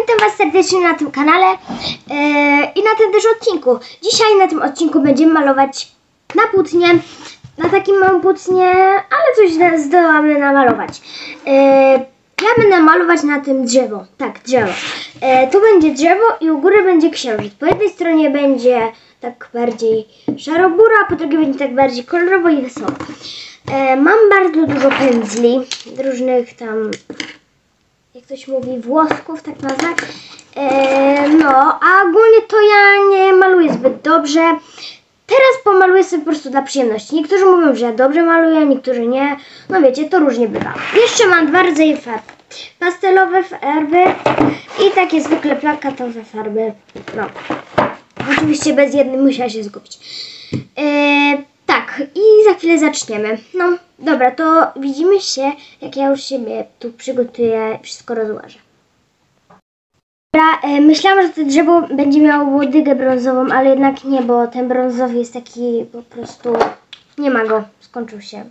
Witam Was serdecznie na tym kanale i na tym też odcinku. Dzisiaj na tym odcinku będziemy malować na płótnie, na takim małym płótnie, ale coś zdołamy namalować. Ja będę malować na tym drzewo, tak, drzewo. Tu będzie drzewo i u góry będzie księżyc. Po jednej stronie będzie tak bardziej szarobura, a po drugiej będzie tak bardziej kolorowo i wesoło. Mam bardzo dużo pędzli, różnych tam, jak ktoś mówi, włosków, tak nazwę. No, a ogólnie to ja nie maluję zbyt dobrze. Teraz pomaluję sobie po prostu dla przyjemności. Niektórzy mówią, że ja dobrze maluję, niektórzy nie. No wiecie, to różnie bywa. Jeszcze mam dwa rodzaje farb. Pastelowe farby i takie zwykle plakatowe farby. No, oczywiście bez jednej musiała się zgubić. Tak, i za chwilę zaczniemy. No, dobra, to widzimy się, jak ja już siebie tu przygotuję, wszystko rozłożę. Dobra, myślałam, że to drzewo będzie miało łodygę brązową, ale jednak nie, bo ten brązowy jest taki po prostu... Nie ma go, skończył się.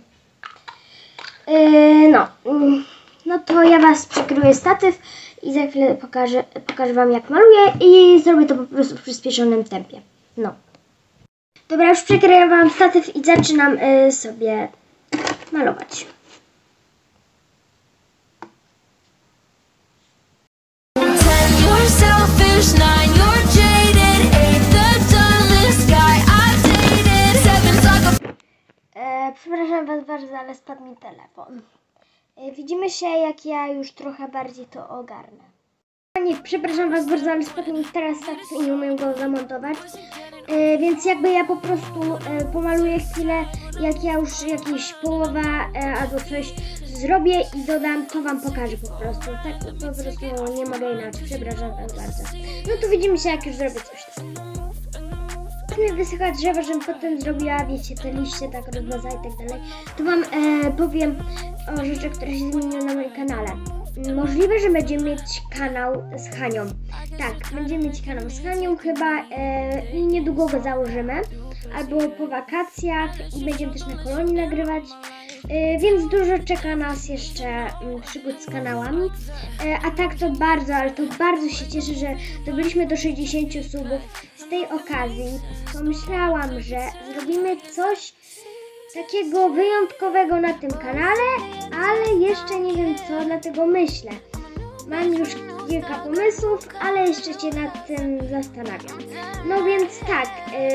No to ja Was przykryję statyw i za chwilę pokażę Wam, jak maluję i zrobię to po prostu w przyspieszonym tempie. No. Dobra, już przykryję Wam statyw i zaczynam sobie malować. Przepraszam Was bardzo, ale spadł mi telefon. Widzimy się, jak ja już trochę bardziej to ogarnę. Nie, przepraszam Was bardzo, ale spadł mi teraz statyw i nie umiem go zamontować. Więc jakby ja po prostu pomaluję chwilę, jak ja już jakieś połowa albo coś zrobię i dodam, to Wam pokażę po prostu. Tak po prostu nie mogę inaczej, przepraszam Was bardzo. No to widzimy się, jak już zrobię coś tam. Zacznę wysychać drzewo, żebym potem zrobiła, wiecie, te liście tak rozmazać i tak dalej. To Wam powiem o rzeczach, które się zmieniły na moim kanale. Możliwe, że będziemy mieć kanał z Hanią. Tak, będziemy mieć kanał z Hanią chyba i niedługo go założymy. Albo po wakacjach i będziemy też na kolonii nagrywać. Więc dużo czeka nas jeszcze przygód z kanałami. A tak to bardzo, ale to bardzo się cieszę, że dobyliśmy do 60 subów. Z tej okazji pomyślałam, że zrobimy coś takiego wyjątkowego na tym kanale, ale jeszcze nie wiem co, dlatego myślę. Mam już kilka pomysłów, ale jeszcze się nad tym zastanawiam. No więc tak,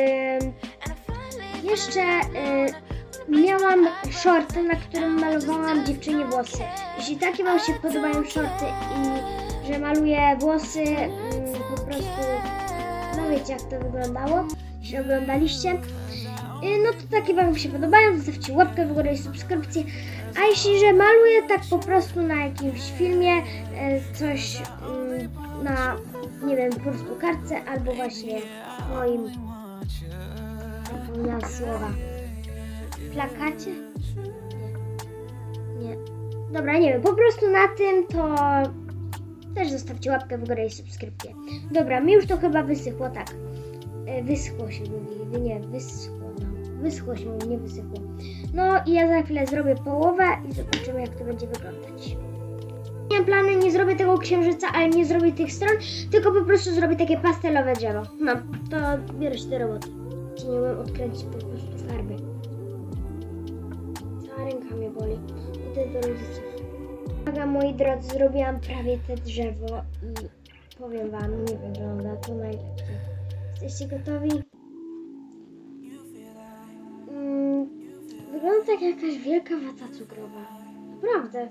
jeszcze miałam shorty, na którym malowałam dziewczynie włosy. Jeśli takie Wam się podobają shorty i że maluję włosy, po prostu, no wiecie jak to wyglądało, jeśli oglądaliście. No to takie Wam się podobają, zostawcie łapkę w górę i subskrypcję. A jeśli, że maluję tak po prostu na jakimś filmie, coś na, nie wiem, po prostu kartce, albo właśnie moim, zapomniałam słowa, plakacie? Nie. Dobra, nie wiem, po prostu na tym to też zostawcie łapkę w górę i subskrypcję. Dobra, mi już to chyba wysychło, tak. Wyschło się mówi, nie, wyschło. Wyschło się, nie wysychło. No i ja za chwilę zrobię połowę i zobaczymy, jak to będzie wyglądać. Miałam plany, nie zrobię tego księżyca, ale nie zrobię tych stron, tylko po prostu zrobię takie pastelowe drzewo. No, to biorę się do roboty. Czy nie umiem odkręcić po prostu farby. Cała ręka mnie boli. Idę do rodziców. Uwaga, moi drodzy, zrobiłam prawie te drzewo i powiem Wam, nie wygląda to najlepiej. Jesteście gotowi? Wygląda tak jak jakaś wielka wata cukrowa. Naprawdę.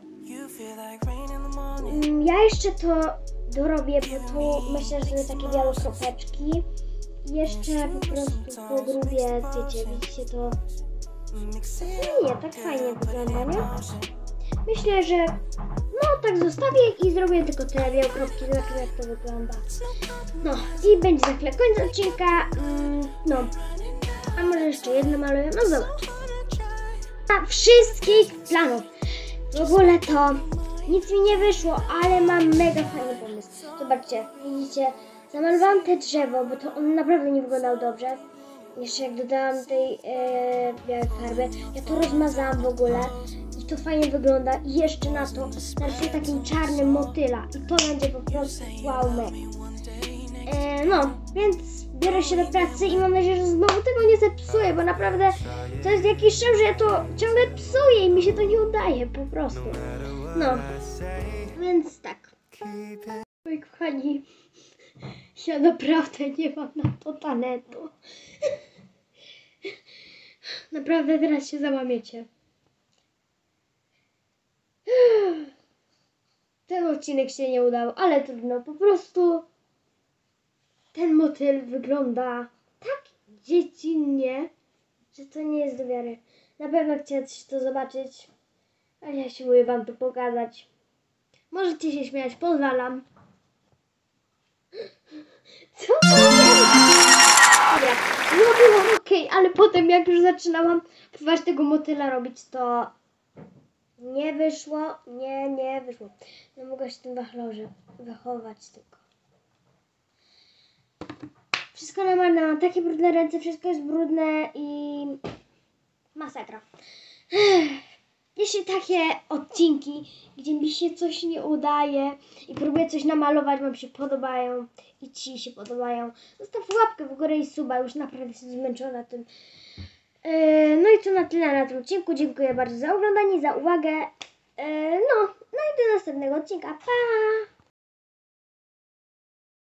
Ja jeszcze to dorobię, bo tu myślę, że sobie takie białe kropeczki. I jeszcze po prostu pogrubię, wiecie, widzicie to? Nie, tak fajnie wygląda, nie? Myślę, że no tak zostawię i zrobię tylko te białe kropki, zobaczymy jak to wygląda. No i będzie za chwilę koniec odcinka. No, a może jeszcze jedno maluję, no zobacz. Wszystkich planów. W ogóle to nic mi nie wyszło, ale mam mega fajny pomysł. Zobaczcie, widzicie, zamalowałam te drzewo, bo to on naprawdę nie wyglądał dobrze. Jeszcze jak dodałam tej białej farby, ja to rozmazałam w ogóle i to fajnie wygląda i jeszcze na to narysuję takim czarnym motyla i to będzie po prostu wow mega. No, więc biorę się do pracy i mam nadzieję, że znowu tego nie zepsuję, bo naprawdę to jest jakiś szał, że ja to ciągle psuję i mi się to nie udaje po prostu. No, więc tak. Moi kochani, ja naprawdę nie mam na to talentu. Naprawdę teraz się załamiecie. Ten odcinek się nie udał, ale trudno, po prostu ten motyl wygląda tak dziecinnie, że to nie jest do wiary. Na pewno chcieliście to zobaczyć, ale ja siłuję wam to pokazać. Możecie się śmiać, pozwalam. Co to jest? Dobra, no było okej, ale potem jak już zaczynałam próbować tego motyla robić, to nie wyszło, nie wyszło. Nie mogę się w tym wachlarze wychować tylko. Wszystko normalne, mam takie brudne ręce, wszystko jest brudne i masakra. Jeśli takie odcinki, gdzie mi się coś nie udaje i próbuję coś namalować, wam się podobają i ci się podobają, zostaw łapkę w górę i suba, już naprawdę jestem zmęczona tym. No i to na tyle na tym odcinku. Dziękuję bardzo za oglądanie, za uwagę. No i do następnego odcinka. Pa!